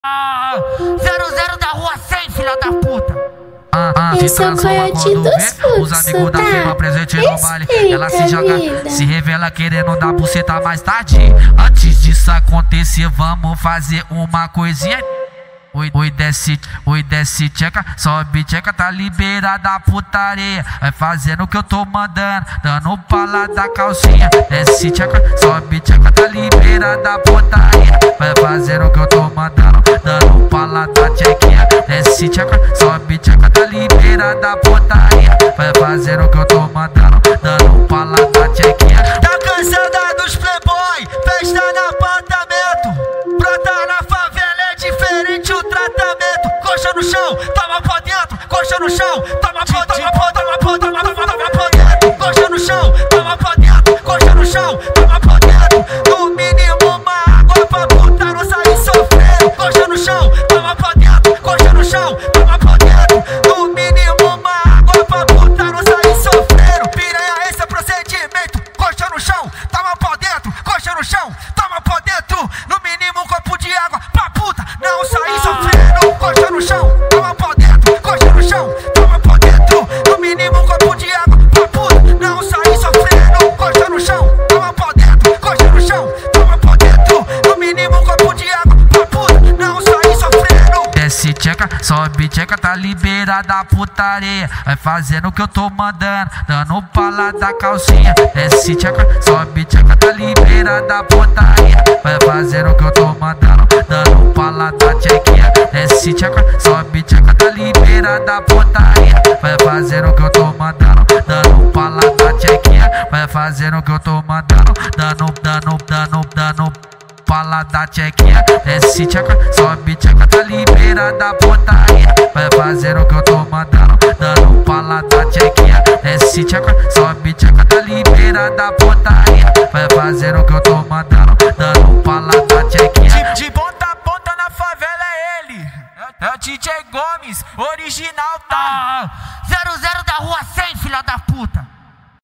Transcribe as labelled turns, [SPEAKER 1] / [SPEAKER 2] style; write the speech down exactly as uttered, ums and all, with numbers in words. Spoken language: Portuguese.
[SPEAKER 1] Ah, zero zero da rua cem, filha da puta.
[SPEAKER 2] Ah, ah,
[SPEAKER 3] Esse é o coiote dos
[SPEAKER 2] os amigos da
[SPEAKER 3] fluxos,
[SPEAKER 2] firma
[SPEAKER 3] tá?
[SPEAKER 2] presente no baile. Ela se
[SPEAKER 3] Respeita,
[SPEAKER 2] joga,
[SPEAKER 3] vida.
[SPEAKER 2] se revela querendo dar buceta mais tarde. Antes disso acontecer, vamos fazer uma coisinha. Oi, oi, desce, oi, desce, tcheca, sobe, tcheca, tá liberada a putaria. Vai fazendo o que eu tô mandando, dando pra lá da calcinha. Desce, tcheca, sobe, tcheca, tá liberada a putaria. Vai fazendo o que eu tô mandando, dando pra lá da tchequinha. Desce, tcheca, sobe, tcheca, tá liberada a putaria. Vai fazendo o que eu tô mandando, dando pra lá da tchequinha.
[SPEAKER 4] Tá cansada dos playboy, festa no apartamento. Brota na favela é diferente o tratamento. Coxa no chão, toma pra dentro. Coxa no chão, toma pra dentro. Toma pra dentro, toma pra dentro. Coxa no chão, toma pra dentro. Coxa no chão, toma pra dentro. No mínimo uma água pra puta não sair sofrendo. Coxa no chão, toma pra dentro. Coxa no chão, toma pra dentro. No mínimo uma água pra puta não sair sofrendo. Piranha, esse é procedimento. Coxa no chão, toma pra dentro. Coxa no chão, toma pra dentro. No mínimo um copo de água pra puta não sair sofrendo. Coxa no chão, toma pra dentro. Coxa no chão, toma pra dentro. No mínimo um copo de água pra puta não sair sofrendo. Coxa no chão, toma pra dentro. Coxa no chão, toma pra dentro. No mínimo um copo de água pra puta não sair sofrendo.
[SPEAKER 2] Desce, tcheca, sobe, tcheca, tá liberada a putaria. Vai fazendo o que eu tô mandando, dando pra lá da calcinha. Desce, tcheca, sobe, tcheca, tá liberada a putaria. Vai fazendo o que eu tô mandando, dando pra lá da tchequinha. Desce, tcheca, sobe, tcheca, tá liberada a putaria. Vai fazendo o que eu tô mandando, dando pra lá da tchequinha. Vai fazendo o que eu tô mandando, dando, dando, dando, dando pra lá da tchequinha. Desce, tcheca, sobe, tcheca, tá liberada a putaria. Vai fazendo o que eu tô mandando, dando pra lá da tchequinha. Desce, tcheca, sobe, tcheca, tá liberada a putaria. Vai fazendo o que eu tô mandando, dando pra lá da tchequinha.
[SPEAKER 4] De, de ponta a ponta na favela é ele. É o D J Gomes, original, tá?
[SPEAKER 1] Ah, zero zero da rua cem, filha da puta.